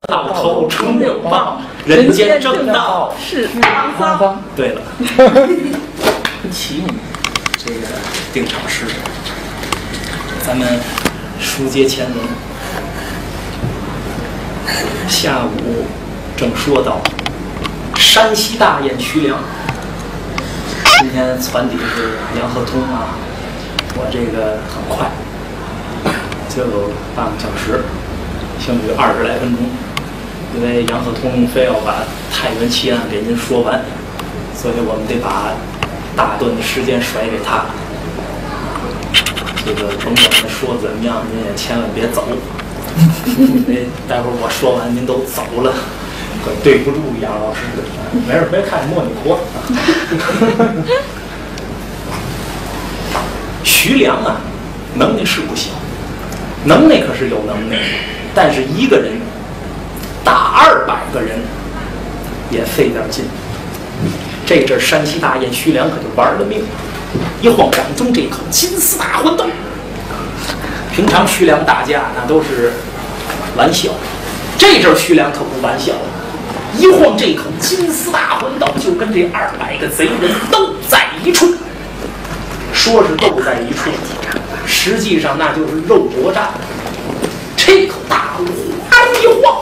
到头出有棒，人间正道是沧桑。 对了，启你这个定场诗，咱们书接前文。下午正说到山西大雁徐良，今天传递是杨鹤通啊，我这个很快就有半个小时，剩余20来分钟，因为杨鹤通非要把太原奇案给您说完，所以我们得把大段的时间甩给他。这个甭管他说怎么样，您也千万别走，因为待会儿我说完您都走了，可对不住杨老师。没事，别看莫你活。徐良啊，能耐是不小，能耐可是有能耐，但是一个人打200个人也费点劲。这阵山西大雁徐良可就玩了命了，一晃掌中这口金丝大环刀。平常徐良打架那都是玩笑，这阵徐良可不玩笑了，一晃这口金丝大环刀就跟这200个贼人斗在一处。说是斗在一处，实际上那就是肉搏战。这口大刀哗一晃，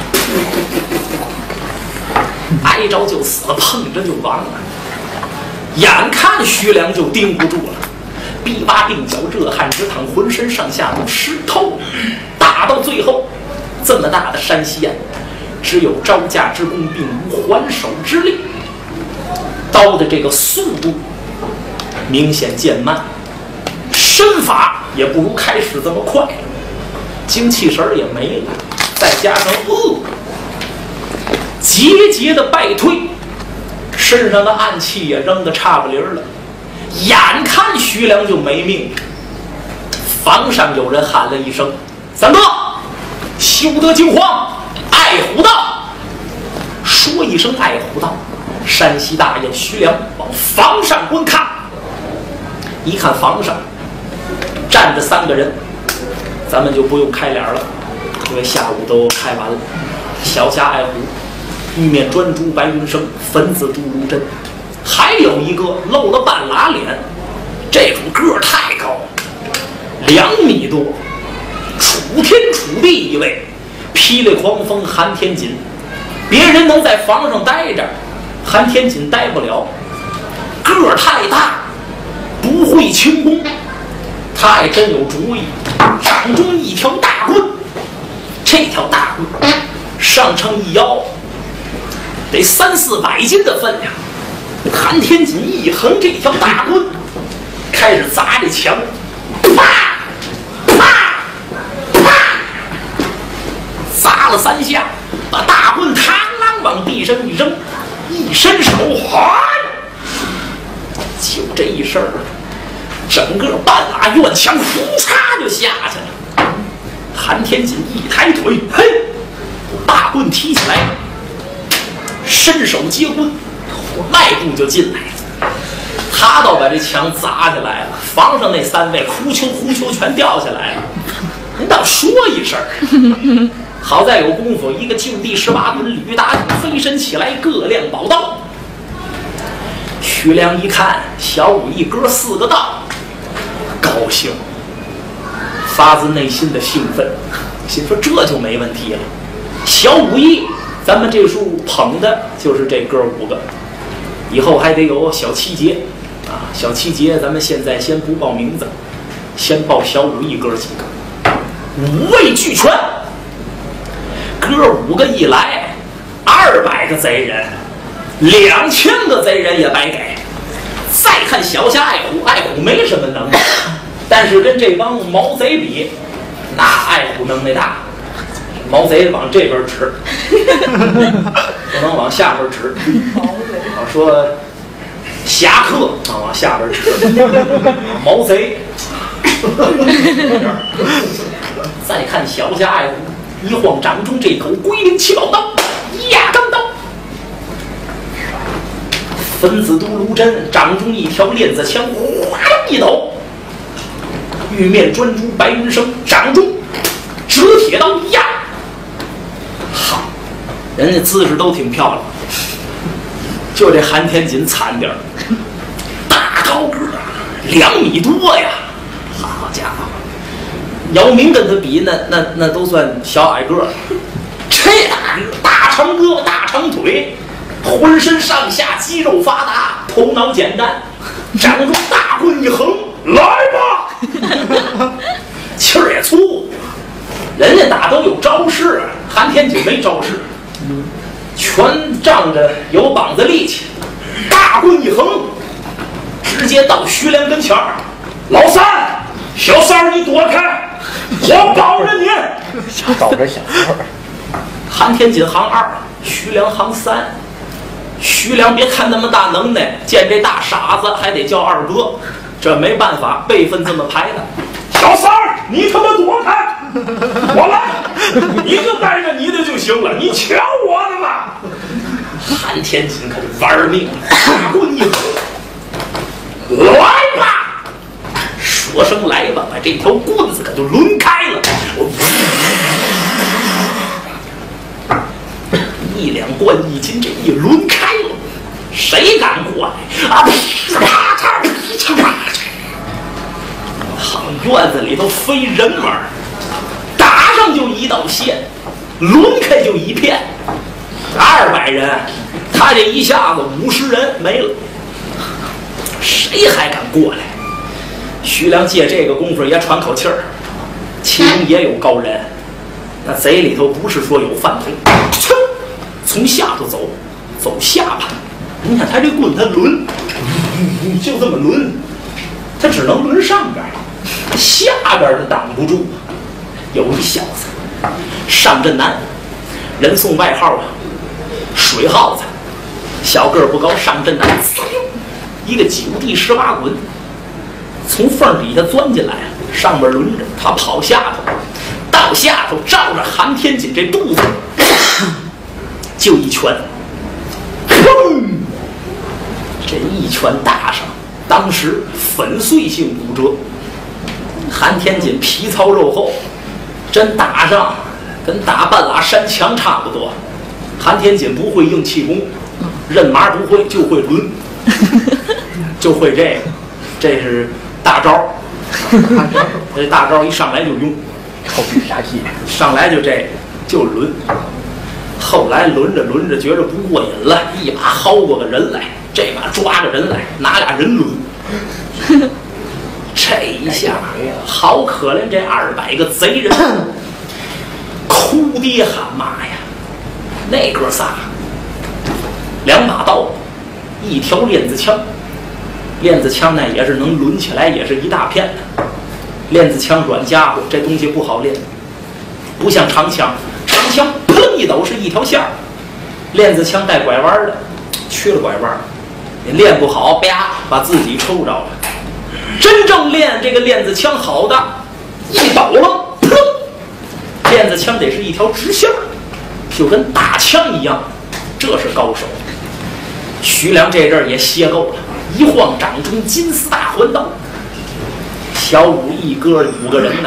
挨着就死了，碰着就亡了。眼看徐良就盯不住了，臂拔鬓角，热汗直淌，浑身上下都湿透了。打到最后，这么大的山西雁，只有招架之功，并无还手之力。刀的这个速度明显渐慢，身法也不如开始这么快，精气神也没了，再加上节节的败退，身上的暗气也扔得差不离儿了。眼看徐良就没命了，房上有人喊了一声：“三哥，休得惊慌，爱虎道！”说一声爱虎道，山西大雁徐良往房上观看，一看房上站着3个人，咱们就不用开脸了，因为下午都开完了。小侠爱虎，玉面专诸白云生，粉紫朱如针，还有一个露了半拉脸，这种个儿太高，2米多，楚天楚地一位，霹雳狂风韩天锦。别人能在房上待着，韩天锦待不了，个儿太大，不会轻功。他还真有主意，掌中一条大棍，这条大棍上称一腰，得300-400斤的分量。韩天锦一横这条大棍，开始砸这墙，啪啪啪，砸了3下，把大棍螳螂往地上一扔，一伸手，就这一声，整个半拉院墙呼嚓就下去了。韩天锦一抬腿，嘿，大棍提起来，伸手接棍，迈步就进来了。他倒把这墙砸下来了，房上那3位呼秋呼秋全掉下来了。您倒说一声，好在有功夫，一个就地18滚，吕大柱飞身起来，各亮宝刀。徐良一看小武艺哥4个道，高兴，发自内心的兴奋，心说这就没问题了。小武艺，咱们这书捧的就是这哥5个，以后还得有小7节啊！小7节，咱们现在先不报名字，先报小武艺哥几个，5位俱全。哥5个一来，200个贼人，2000个贼人也白给。再看小侠爱虎，爱虎没什么能耐，但是跟这帮毛贼比，那爱虎能耐大。毛贼往这边指，不能往下边指。我说侠客啊，往下边指。毛贼。再看小侠爱虎，一晃掌中这口龟灵七宝刀，压钢刀。粉紫都卢针，掌中一条链子枪，哗一抖；玉面专诸白云生，掌中折铁刀压。好人家姿势都挺漂亮，就这韩天锦惨点儿，大高个2米多呀！好家伙，姚明跟他比，那都算小矮个儿。这大长胳膊大长腿，浑身上下肌肉发达，头脑简单，掌中大棍一横，来吧！气儿也粗，人家打都有招式，韩天锦没招式，全仗着有膀子力气，大棍一横，直接到徐良跟前儿。老三，小三儿你躲开，我保着你。 保着小三儿。 韩天锦行2，徐良行3。徐良别看那么大能耐，见这大傻子还得叫二哥，这没办法，辈分这么排的。小三儿，你他妈躲开，我来，你就带着你的就行了，你抢我的吧。韩天锦可就玩命了，大棍一横，来吧！说声来吧，把这条棍子可就抡开了。1两贯1斤，这一抡开了，谁敢过来啊？啪嚓噼嚓啪嚓，好院子里头飞人门，打上就一道线，抡开就一片。200人，他这一下子50人没了，谁还敢过来？徐良借这个功夫也喘口气儿，其中也有高人。那贼里头不是说有饭桶，从下头走下盘。你看他这棍，他抡，就这么抡，他只能抡上边，下边他挡不住。有一小子上阵南，人送外号啊，水耗子，小个儿不高，上阵南，一个9地18滚，从缝底下钻进来，上边抡着，他跑下头，到下头照着韩天锦这肚子就一拳，砰！这一拳打上，当时粉碎性骨折。韩天锦皮糙肉厚，真打上跟打半拉山墙差不多。韩天锦不会硬气功，认麻不会，就会抡，就会这个，这是大招。这大招一上来就用， 后必杀技， 上来就这个就抡。后来轮着觉着不过瘾了，一把薅过个人来，这把抓个人来，拿俩人抡。这一下好可怜，这200个贼人哭爹喊妈呀！那哥仨2把刀，1条链子枪，链子枪呢也是能抡起来，也是一大片的。链子枪软家伙，这东西不好练，不像长枪，长枪砰一抖是一条线儿，链子枪带拐弯的，缺了拐弯，你练不好，啪把自己抽着了。真正练这个链子枪好的，一抖了，砰，链子枪得是一条直线，就跟大枪一样，这是高手。徐良这阵儿也歇够了，一晃掌中金丝大环刀，小武一哥5个人呢，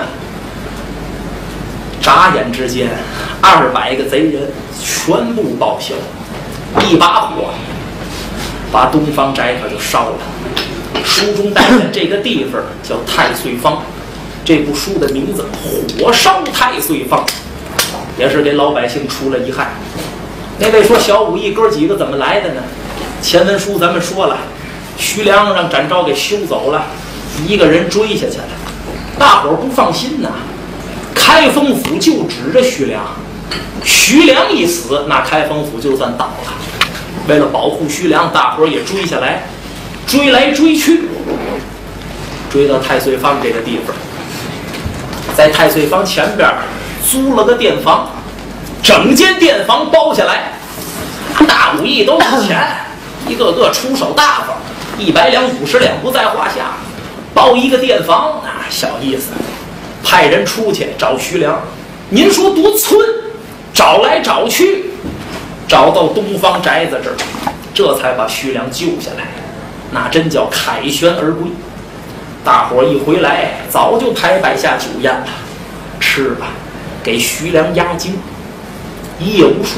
眨眼之间200个贼人全部报销，一把火把东方斋可就烧了。书中带的这个地方叫太岁坊，这部书的名字火烧太岁坊，也是给老百姓出了遗憾。那位说小武一哥几个怎么来的呢？前文书咱们说了，徐良让展昭给修走了，一个人追下去了，大伙儿不放心呐。开封府就指着徐良，徐良一死，那开封府就算倒了。为了保护徐良，大伙儿也追下来，追来追去，追到太岁坊这个地方，在太岁坊前边租了个店房，整间店房包下来，大武艺都有钱，一个个出手大方，100两50两不在话下，包一个店房啊，小意思。派人出去找徐良，您说多寸，找来找去，找到东方宅子这儿，这才把徐良救下来，那真叫凯旋而归。大伙儿一回来，早就排摆下酒宴了，吃吧，给徐良压惊。一夜无书，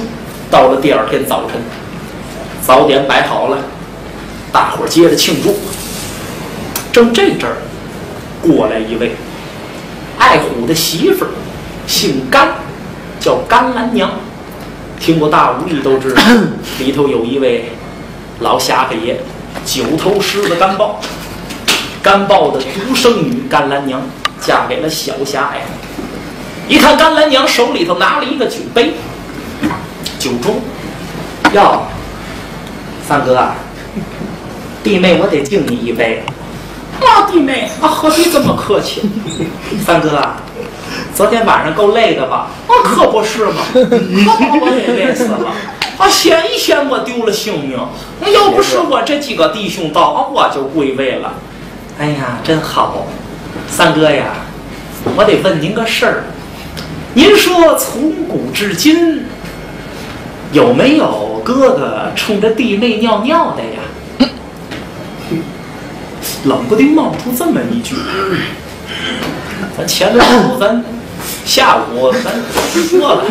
到了第二天早晨，早点摆好了，大伙儿接着庆祝。正这阵儿，过来一位爱虎的媳妇儿，姓甘，叫甘兰娘。听过大武艺都知道，里头有一位老侠客爷，九头狮子甘豹。甘豹的独生女甘兰娘嫁给了小侠爱虎。一看甘兰娘手里头拿了一个酒杯，酒盅。哟，三哥啊，弟妹我得敬你一杯。啊，弟妹啊，何必这么客气？三哥啊，昨天晚上够累的吧？啊，可不是嘛，可把我给累死了。啊，险一险我丢了性命，要不是我这几个弟兄到，啊，我就归位了。哎呀，真好，三哥呀，我得问您个事儿。您说从古至今，有没有哥哥冲着弟妹尿尿的呀？冷不丁冒出这么一句，咱前面咱下午咱说了，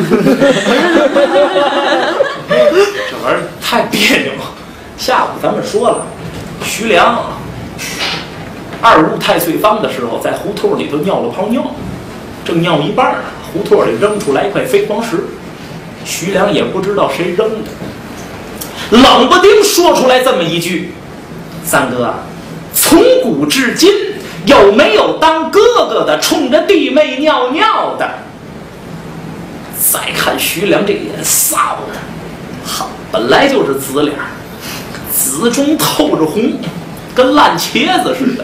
这玩意儿太别扭了。下午咱们说了，徐良二入太岁坊的时候，在胡同里头尿了泡尿，正尿一半，胡同里扔出来一块飞黄石，徐良也不知道谁扔的，冷不丁说出来这么一句：“三哥，从古至今有没有当哥哥的冲着弟妹尿尿的？”再看徐良这脸臊的，好，本来就是紫脸，紫中透着红，跟烂茄子似的。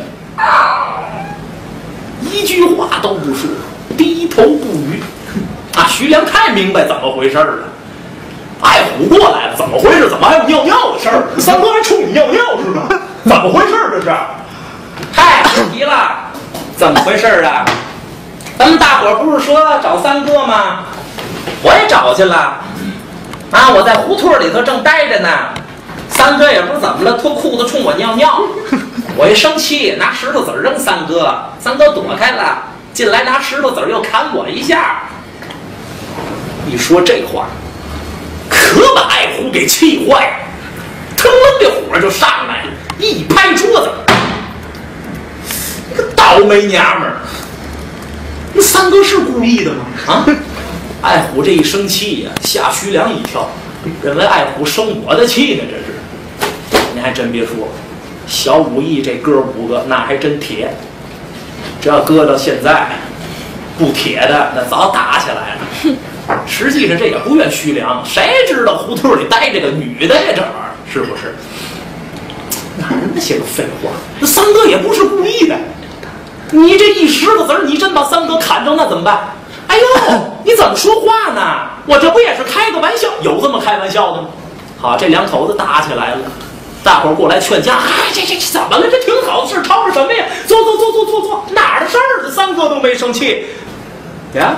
一句话都不说，低头不语。啊，徐良太明白怎么回事了。爱虎过来了，怎么回事？怎么还有尿尿的事儿？三哥还冲你尿尿是吧？怎么回事这是？嗨，别提了，怎么回事啊？咱们大伙不是说找三哥吗？我也找去了。啊，我在胡同里头正待着呢。三哥也不知怎么了，脱裤子冲我尿尿。我一生气，拿石头子扔三哥，三哥躲开了，进来拿石头子又砍我一下。一说这话，可把爱虎给气坏了，腾楞的火就上来了，一拍桌子：“你个倒霉娘们儿！那三哥是故意的吗？啊！”爱虎这一生气呀，吓徐良一跳，认为爱虎生我的气呢，这是。你还真别说，小武艺这哥五个那还真铁，这要搁到现在，不铁的那早打起来了。实际上这也不怨徐良，谁知道胡同里待着个女的呀？这玩意儿是不是？哪儿那些个废话？那三哥也不是故意的，你这一石头子儿，你真把三哥砍着，那怎么办？哎呦，你怎么说话呢？我这不也是开个玩笑，有这么开玩笑的吗？好，这两口子打起来了，大伙儿过来劝架。哎，这怎么了？这挺好的事，吵吵什么呀？坐，哪儿的事儿？这三哥都没生气呀。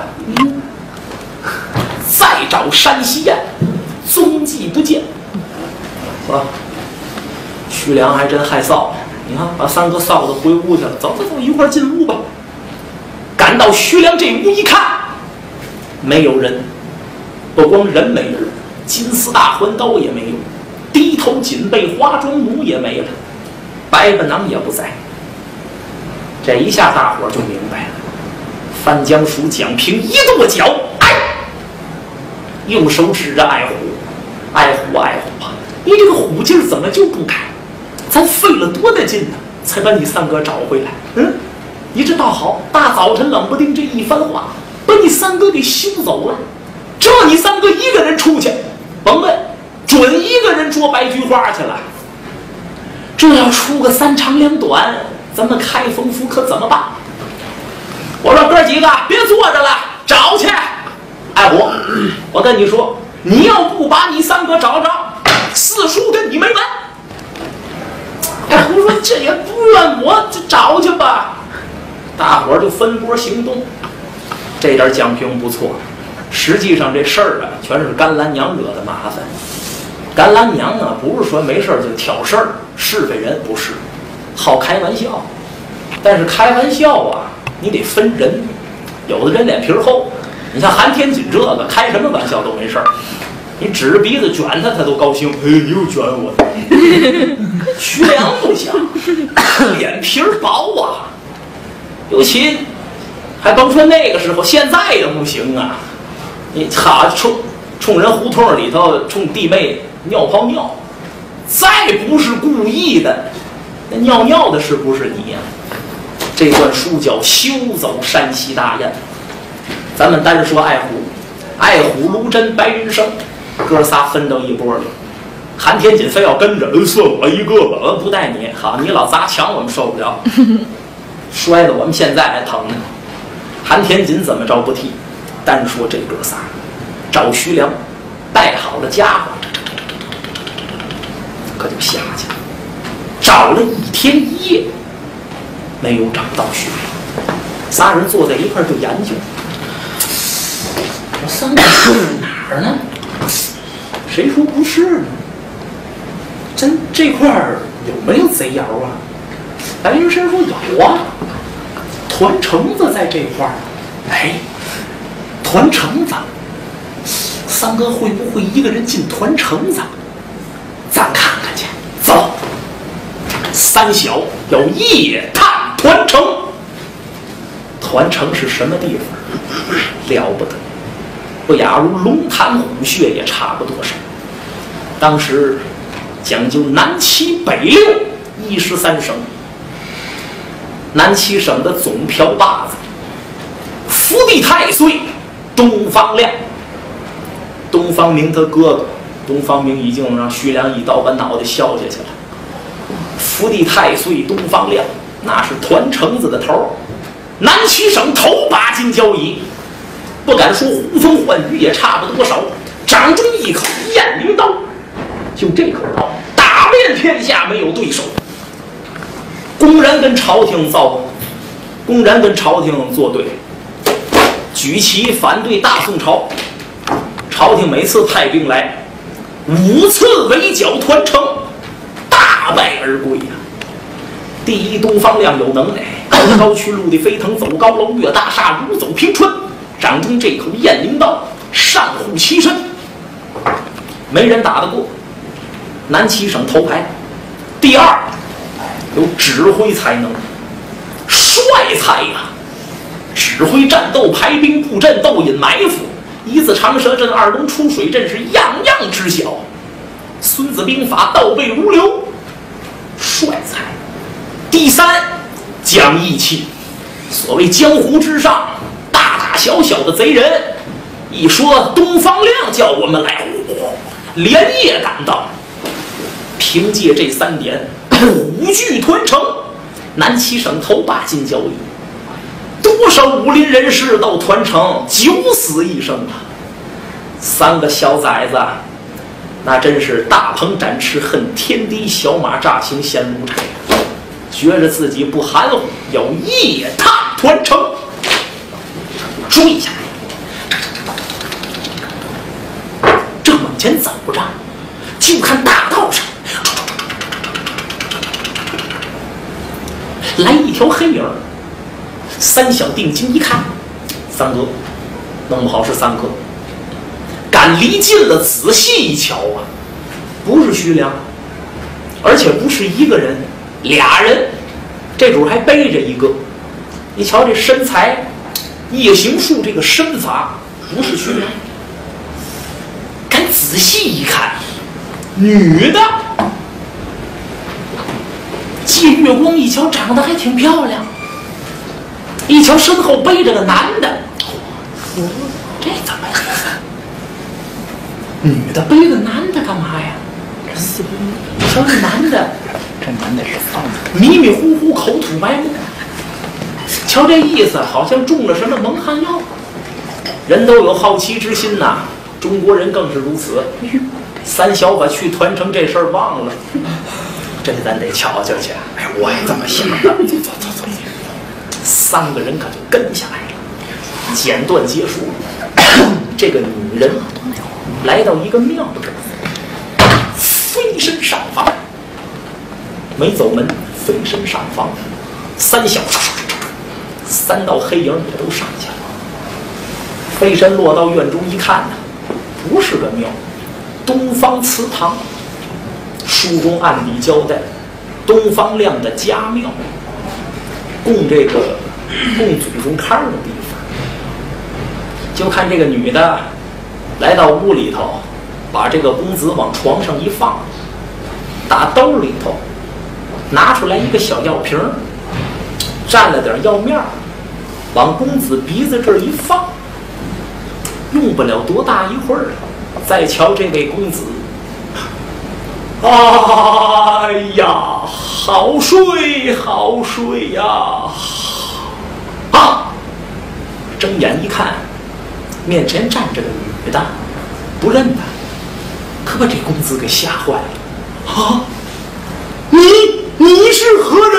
再找山西岸，踪迹不见。啊，徐良还真害臊，你看把三哥臊的回屋去了。走，一块儿进屋吧。赶到徐良这屋一看，没有人，不光人没有，金丝大环刀也没有，低头锦被花妆弩也没了，白板囊也不在。这一下大伙儿就明白了。范江叔蒋平一跺脚，哎，用手指着爱虎，爱虎啊，你这个虎劲儿怎么就不改？咱费了多大劲呢，才把你三哥找回来。你这倒好，大早晨冷不丁这一番话，把你三哥给羞走了。这你三哥一个人出去，甭问，准一个人捉白菊花去了。这要出个三长两短，咱们开封府可怎么办？我说哥几个别坐着了，找去。爱虎，我跟你说，你要不把你三哥找着，四叔跟你没完。爱虎说这也不怨我，就找去吧。大伙儿就分拨行动。这点蒋平不错，实际上这事儿啊，全是甘兰娘惹的麻烦。甘兰娘啊，不是说没事就挑事儿、是非人，不是，好开玩笑。但是开玩笑啊，你得分人，有的人脸皮厚，你像韩天锦这个开什么玩笑都没事儿， 你指着鼻子卷他，他都高兴。哎，你又卷我！徐良不行，脸皮薄啊，尤其还甭说那个时候，现在也不行啊。你冲人胡同里头冲弟妹尿泡尿，再不是故意的，那尿的是不是你呀？这段书叫《休走山西大雁》，咱们单说爱虎、卢真、白云生，哥仨分到一波里。韩天锦非要跟着，算我一个吧，不带你。好，你老砸墙，我们受不了，摔得我们现在还疼呢。韩天锦怎么着不提，单说这哥仨，找徐良带好了家伙，可就下去了。找了一天一夜，没有找到徐良。仨人坐在一块儿就研究，这三个是哪儿呢？谁说不是呢？真这块儿有没有贼窑啊？白云生说有啊，团橙子在这块儿。哎，团橙子，三哥会不会一个人进团橙子？咱看看去。走，三小要夜探团城。团城是什么地方？了不得，不亚如龙潭虎穴，也差不多少。当时讲究南七北六13省，南七省的总瓢把子伏地太岁东方亮，东方明他哥哥，东方明已经让徐良一刀把脑袋削下去了。伏地太岁东方亮，那是团橙子的头，南七省头把金交椅，不敢说呼风唤雨，也差不多少。掌中一口雁翎刀，就这口刀打遍天下没有对手，公然跟朝廷作对，举旗反对大宋朝。朝廷每次派兵来，5次围剿团城，大败而归呀。第一，东方亮有能耐，高驱陆地飞腾，走高楼越大厦，如走平川。掌中这口雁翎刀，上护其身，没人打得过。南七省头牌。第二，有指挥才能，帅才呀！指挥战斗、排兵布阵、斗引埋伏，一字长蛇阵、二龙出水阵是样样知晓。孙子兵法倒背如流，帅才。第三，讲义气。所谓江湖之上，大大小小的贼人，一说东方亮叫我们来，连夜赶到。凭借这3点，虎踞团城，南七省头把金交椅。多少武林人士到团城九死一生啊！3个小崽子，那真是大鹏展翅恨天低，小马乍行陷如柴，觉着自己不含糊，要夜探团城。追下来，正往前走着，就看大道上来一条黑影。三小定睛一看，三哥，弄不好是三哥。赶离近了，仔细一瞧啊，不是徐良，而且不是一个人，2人，这主还背着一个。你瞧这身材，夜行术这个身法，不是徐良。赶仔细一看，女的。借月光一瞧，长得还挺漂亮。一瞧身后背着个男的，这怎么意思？女的背个男的干嘛呀？你瞧这男的， 这男的是疯子， 迷迷糊糊，口吐白沫。瞧这意思，好像中了什么蒙汗药。人都有好奇之心呐，中国人更是如此。三小把去团城这事儿忘了，这咱得瞧瞧去。哎，我也这么想的。走。3个人可就跟下来了，简短结束。这个女人来到一个庙这儿，飞身上房，没走门，飞身上房。3小3道黑影也都上去了。飞身落到院中一看呢，不是个庙， 东方祠堂，书中暗地交代，东方亮的家庙，供祖宗看的地方。就看这个女的来到屋里头，把这个公子往床上一放，打兜里头拿出来一个小药瓶，蘸了点药面，往公子鼻子这儿一放，用不了多大一会儿，再瞧这位公子，哎呀，好睡好睡呀！啊，睁眼一看，面前站着个女的，不认得，可把这公子给吓坏了。啊，你是何人？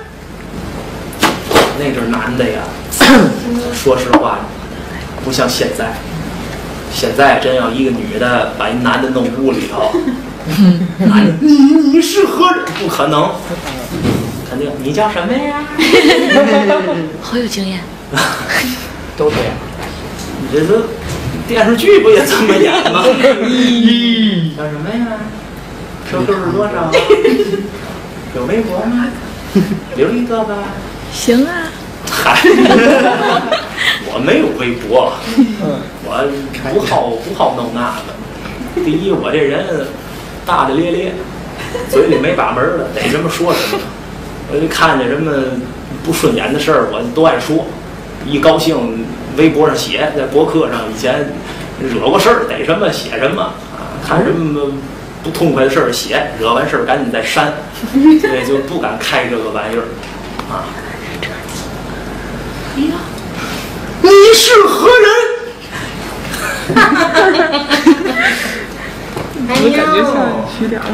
那阵男的呀，说实话，不像现在。现在真要一个女的把一男的弄屋里头，男的你是何人？不可能，肯定你叫什么呀？ 好有经验， 都这样。 你这都电视剧不也这么演吗？叫什么呀？收视率多少？有微博吗？留一个吧。 行啊。 嗨，我没有微博，我不好弄那个。第一，我这人大大咧咧，嘴里没把门的，逮什么说什么。我一看见什么不顺眼的事儿，我都爱说。一高兴，微博上写，在博客上以前惹过事儿，逮什么写什么啊，看什么不痛快的事儿写，惹完事儿赶紧再删，所以就不敢开这个玩意儿啊。哎呀，你是何人？ 我感觉像徐良。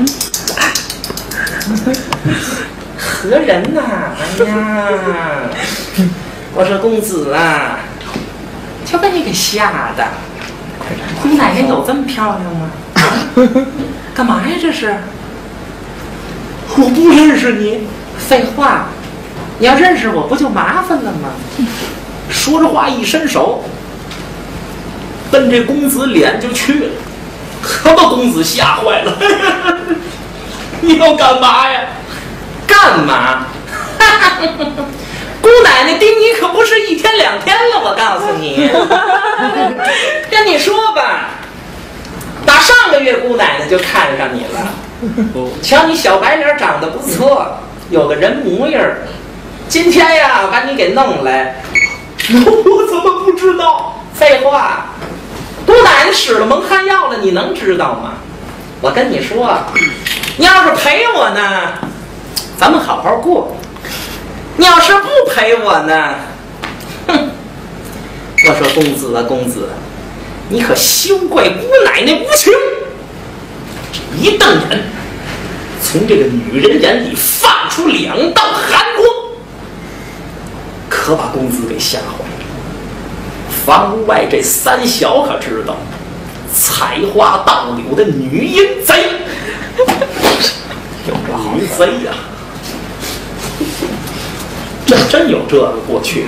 何人呐？哎呀，我说公子啊，就把你给吓的。姑奶奶有这么漂亮吗？干嘛呀这是？我不认识你。废话。你要认识我不就麻烦了吗？说着话一伸手，奔这公子脸就去了，可把公子吓坏了。你要干嘛呀？干嘛？姑奶奶盯你可不是一天两天了，我告诉你。跟你说吧，打上个月姑奶奶就看上你了。瞧你小白脸长得不错，有个人模样。今天呀，把你给弄来，我怎么不知道？废话，姑奶奶使了蒙汗药了，你能知道吗？我跟你说，你要是陪我呢，咱们好好过；你要是不陪我呢，哼！我说公子啊，公子，你可休怪姑奶奶无情！一瞪眼，从这个女人眼里放出2道寒光。可把公子给吓坏了。房屋外这三小可知道，采花盗柳的女淫贼，有个女贼呀、这真有这个过去。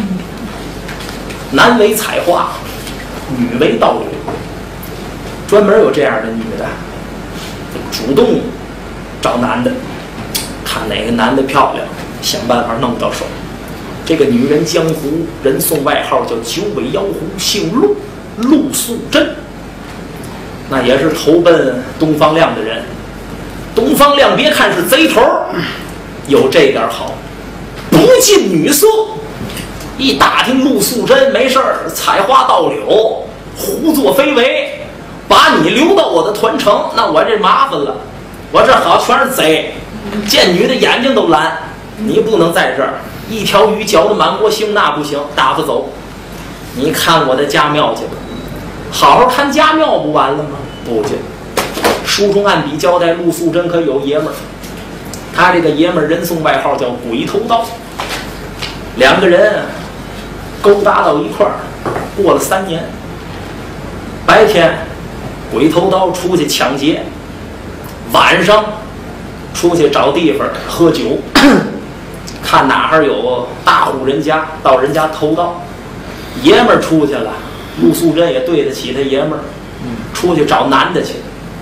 男为采花，女为盗柳，专门有这样的女的，主动找男的，看哪个男的漂亮，想办法弄到手。这个女人江湖人送外号叫九尾妖狐，姓陆，陆素贞。那也是投奔东方亮的人。东方亮别看是贼头，有这点好，不近女色。一打听陆素贞没事儿采花盗柳，胡作非为，把你留到我的团城，那我这麻烦了。我这好全是贼，见女的眼睛都蓝，你不能在这儿。一条鱼搅得满锅腥，那不行，打发走。你看我的家庙去吧，好好看家庙不完了吗？不去。书中暗笔交代，陆素贞可有爷们儿，他这个爷们儿人送外号叫鬼头刀。两个人勾搭到一块儿，过了3年。白天鬼头刀出去抢劫，晚上出去找地方喝酒。看哪儿有大户人家，到人家偷盗。爷们儿出去了，陆素贞也对得起他爷们儿，出去找男的去。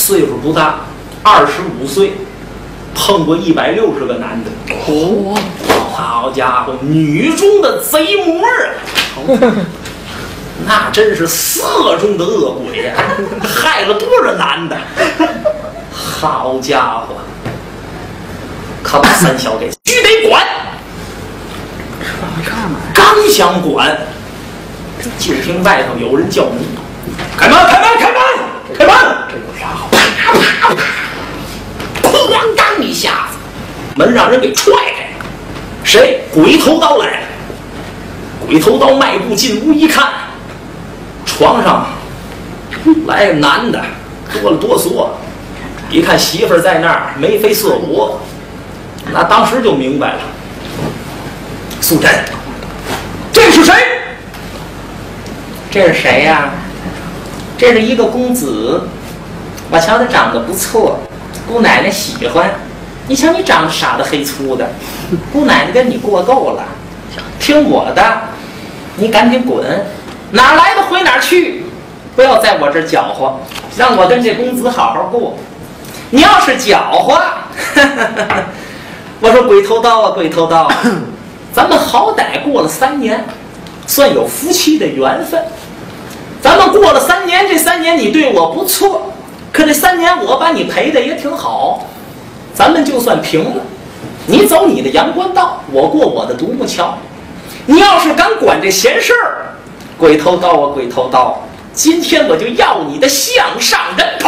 岁数不大，25岁，碰过160个男的。 哦， 好家伙，女中的贼魔啊！那真是色中的恶鬼呀、害了多少男的！好家伙，可把三小给须得管。刚想管，就听外头有人叫门：“开门！开门！开门！开门！” 这有啥好？ 哐当一下子，门让人给踹开。谁？鬼头刀来了。鬼头刀迈步进屋一看，床上来个男的，哆了哆嗦。一看媳妇儿在那儿眉飞色舞，那当时就明白了。素贞，这是谁？这是谁呀？这是一个公子，我瞧他长得不错，姑奶奶喜欢。你瞧你长得傻的黑粗的，姑奶奶跟你过够了。听我的，你赶紧滚，哪儿来的回哪儿去，不要在我这儿搅和，让我跟这公子好好过。你要是搅和，我说鬼头刀啊，鬼头刀，咱们好歹过了3年，算有夫妻的缘分。咱们过了3年，这3年你对我不错，可这3年我把你陪的也挺好，咱们就算平了。你走你的阳关道，我过我的独木桥。你要是敢管这闲事儿，鬼头刀啊，鬼头刀，今天我就要你的项上人头。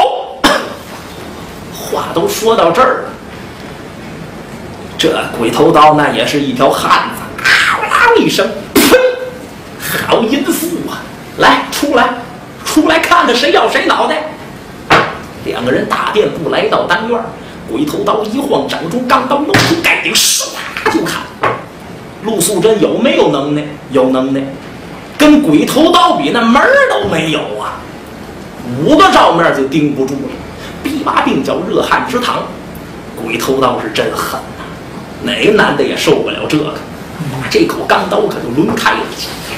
话都说到这儿了，这鬼头刀那也是一条汉子，嗷一声，呸！好淫妇啊！来，出来，出来看看谁要谁脑袋。2个人大垫步来到当院，鬼头刀一晃掌中钢刀露出盖顶，唰就砍。陆素贞有没有能耐？有能耐，跟鬼头刀比那门儿都没有啊！5个照面就盯不住了。臂把病叫热汗直淌，鬼头刀是真狠呐、哪个男的也受不了这个，把这口钢刀可就抡开了。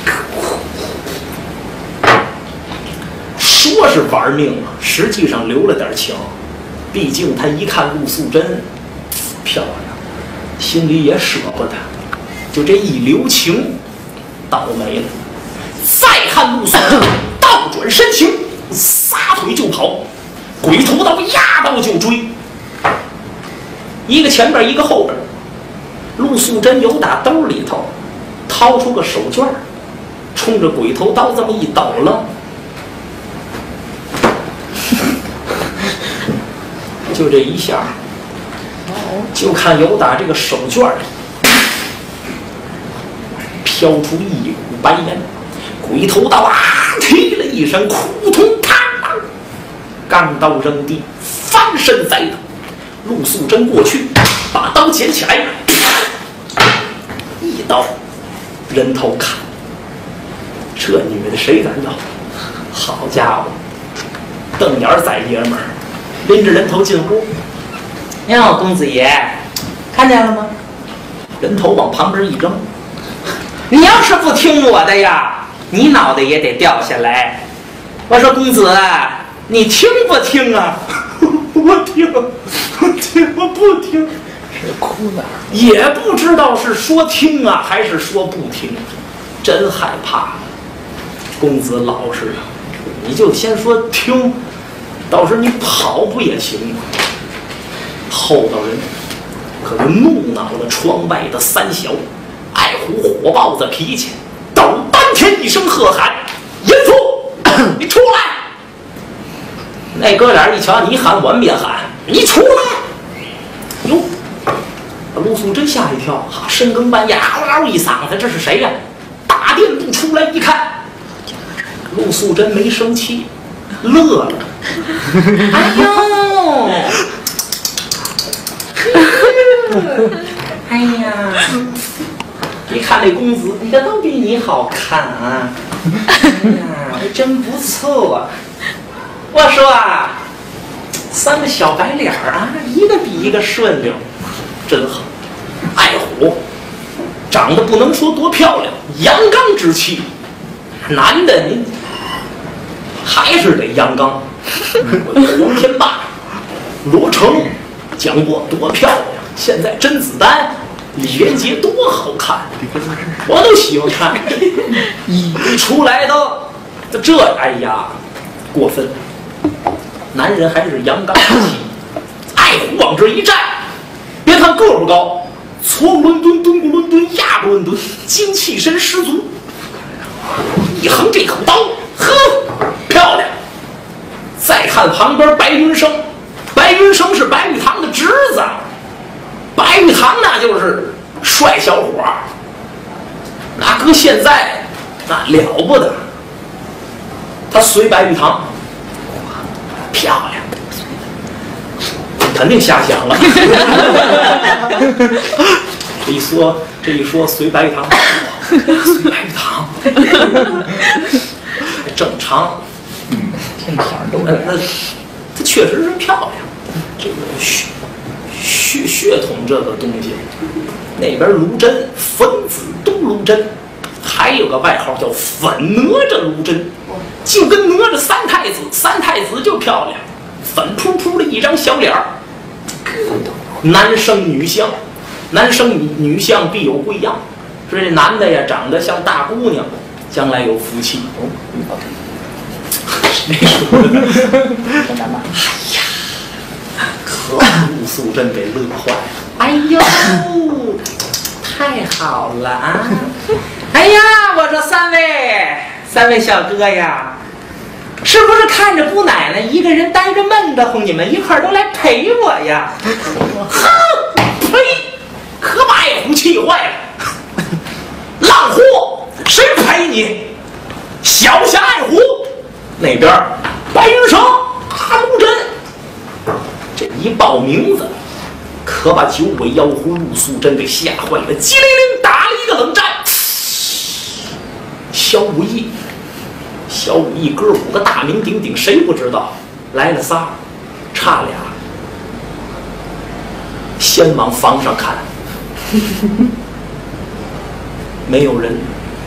说是玩命啊，实际上留了点情，毕竟他一看陆素贞漂亮，心里也舍不得，就这一留情，倒霉了。再看陆素贞倒转身形，撒腿就跑。鬼头刀压刀就追，一个前边一个后边。陆素贞由打兜里头掏出个手绢，冲着鬼头刀这么一抖了，就这一下，就看由打这个手绢里飘出一股白烟，鬼头刀啊踢了一声，扑通啪，钢刀扔地，翻身栽倒。陆素贞过去，把刀捡起来，一刀人头砍。这女的谁敢要？好家伙，瞪眼宰爷们儿，拎着人头进屋。哟，公子爷，看见了吗？人头往旁边一扔。你要是不听我的呀，你脑袋也得掉下来。我说公子，你听不听啊？我听，我不听。 是哭哪儿？ 也不知道是说听啊，还是说不听，真害怕。公子老实啊，你就先说听，到时候你跑不也行吗？后头人可就怒恼了窗外的三小，爱虎火爆子脾气，抖半天一声喝喊：“淫妇，你出来！”那哥俩一瞧，你喊我们别喊，你出来！哟，陆素贞吓一跳，哈，深更半夜嗷嗷一嗓子，这是谁呀？大殿不出来一看，陆素贞没生气，乐了。哎呦！哎呀！你看这公子，你这都比你好看啊！哎呀，真不错。我说啊，3个小白脸儿啊，一个比一个顺溜，真好。爱虎长得不能说多漂亮，阳刚之气。男的你还是得阳刚。我觉得王天霸罗成、蒋过多漂亮，现在甄子丹、李连杰多好看，我都喜欢看。一出来的这，哎呀，过分！男人还是阳刚之气，爱虎往这一站，别看个不高，搓过伦敦、蹲过伦敦、压过伦敦，精气神十足。一横这口刀，呵，漂亮！再看旁边白云生，白云生是白玉堂的侄子，白玉堂那就是帅小伙，那搁现在那了不得。他随白玉堂，漂亮，肯定瞎想了。这一说随白玉堂，随白玉堂，正常。 天堂都这样。 那它确实是漂亮。这个血统这个东西，那边卢真粉子都卢真，还有个外号叫粉哪吒卢真，就跟哪吒三太子就漂亮，粉扑扑的一张小脸儿。男生女相，男生女相必有贵样，说这男的呀长得像大姑娘，将来有福气。谁说的？哎呀，可把陆素贞给乐坏了。哎呦，太好了啊！哎呀，我说三位小哥呀，是不是看着姑奶奶一个人呆着闷得慌，你们一块儿都来陪我呀？哼，呸！可把爱虎气坏了。浪货，谁陪你？小侠爱虎。那边白云生、韩无真，这一报名字，可把九尾妖狐陆素贞给吓坏了，机灵灵打了一个冷战。小武艺哥5个大名鼎鼎，谁不知道？来了仨，差俩，先往房上看，没有人，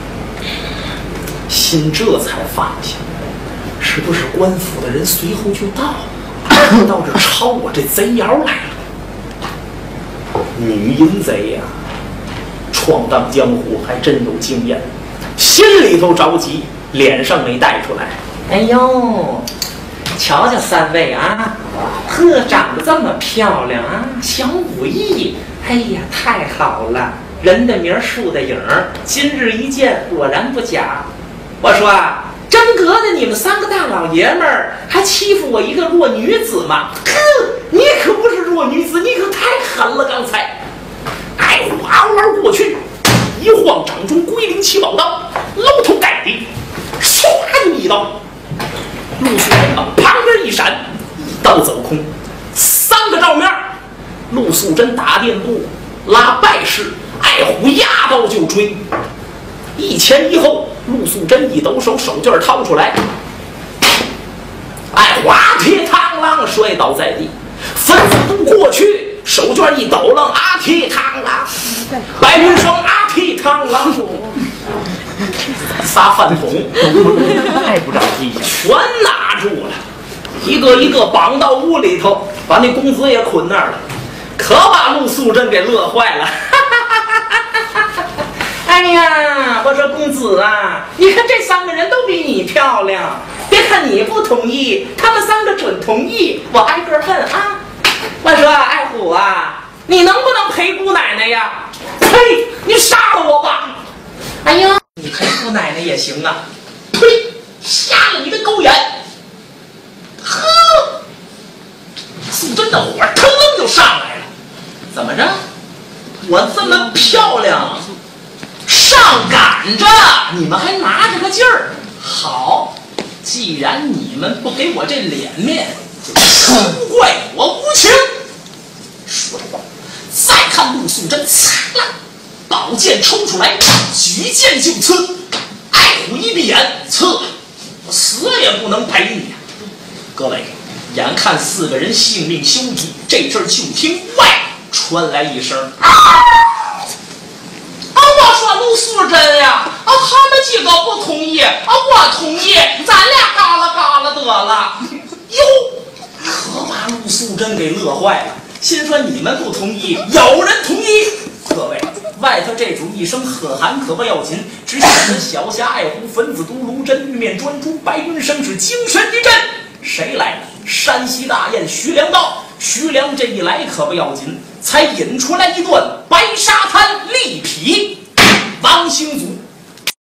心这才放下。是不是官府的人随后就到这抄我这贼窑来了？女淫贼呀，闯荡江湖还真有经验，心里头着急，脸上没带出来。哎呦，瞧瞧三位啊，呵，长得这么漂亮啊，小武艺，哎呀，太好了！人的名树的影儿，今日一见，果然不假。我说啊。真格的，你们3个大老爷们儿还欺负我一个弱女子吗？呵，你可不是弱女子，你可太狠了！刚才，爱虎嗷嗷过去，一晃掌中龟灵七宝刀，搂头盖地，唰就一刀。陆素贞往旁边一闪，一刀走空。3个照面，陆素贞打电步拉败势，爱虎压刀就追。一前一后，陆素贞一抖手，手绢掏出来，爱华铁螳螂摔倒在地，粉子都过去，手绢一抖楞，阿铁螳螂，白云生阿铁螳螂，仨饭桶， 太不着急， 全拿住了，一个一个绑到屋里头，把那公子也捆那儿了，可把陆素贞给乐坏了。哎呀，我说公子啊，你看这3个人都比你漂亮，别看你不同意，他们3个准同意。我挨个问啊，我说爱虎啊，你能不能陪姑奶奶呀？呸！你杀了我吧！哎呀，你陪姑奶奶也行啊！呸！瞎了你的狗眼！呵，素贞的火腾就上来了。怎么着？我这么漂亮？上赶着，你们还拿着个劲儿。好，既然你们不给我这脸面，就休怪我无情。说着话，再看陆素贞，擦啦，宝剑抽出来，举剑就刺。爱虎一闭眼，刺，我死也不能陪你呀！各位，眼看4个人性命休矣，这阵就听外传来一声啊！我说陆素贞呀，他们几个不同意我同意，咱俩嘎啦嘎啦得了。哟，可把陆素贞给乐坏了，心说你们不同意，有人同意。各位，外头这主一声喝喊可不要紧，只显得小侠爱狐、分子毒、卢针、玉面专诸、白云生是精神一振。谁来了？山西大雁徐良到。徐良这一来可不要紧，才引出来一段白沙滩利匹。王兴祖